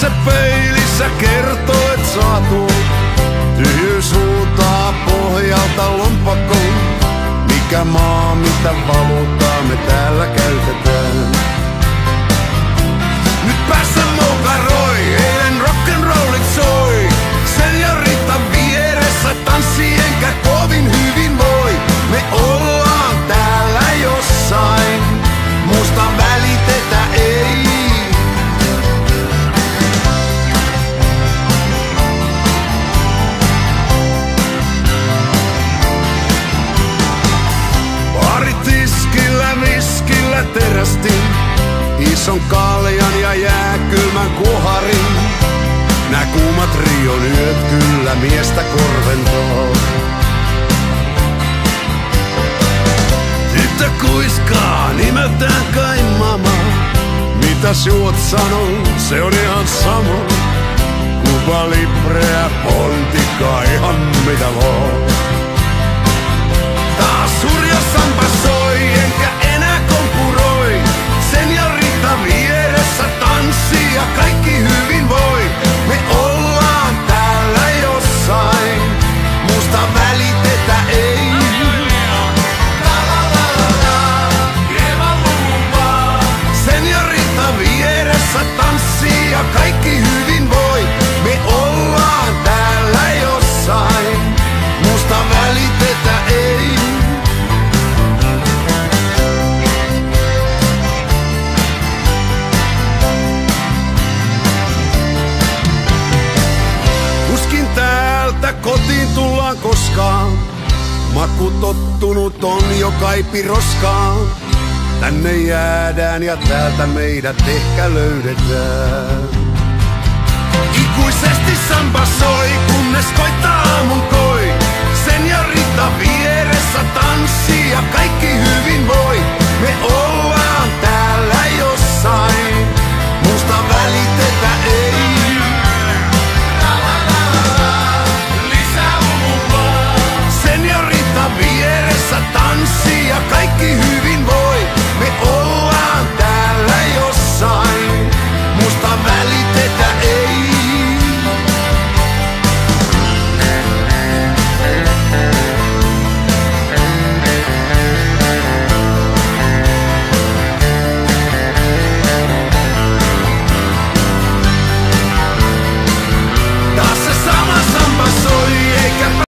Katse peilissä kertoo, et saatu. Tyhjyys huutaa pohjalta lompakkoon. Mikä maa, mitä valuuttaa me täällä käytetään. Nyt päässä mokaroi, eilen rock'n'rollit soi. Seniorita vieressä tanssii enkä kovin hyvin voi. Me ollaan täällä jossain, musta välitetä ei. Tiskillä, viskillä terästin ison kaljan ja jääkylmän kuharin. Nää kuumat Rion yöt kyllä miestä korventaa. Tyttö kuiskaa nimeltään kai mama. Mitäs juot sanoo, se on ihan sama. Kuba Libreä, Pontikkaa, ihan mitä vaan. Taas hurja samba soi, enkä enää kompuroi. Seniorita vieressä tanssii ja kaikki hyvin voi. Me ollaan täällä jossain, musta välitetä ei. Seniorita vieressä tanssii ja kaikki hyvin voi. Me ollaan täällä jossain, musta välitetä ei. Tuskin täältä kotiin tullaan koskaan. Maku tottunut on jo kaipi roskaan. Tänne jäädään ja täältä meidät ehkä löydetään. Ikuisesti samba soi, kunnes koittaa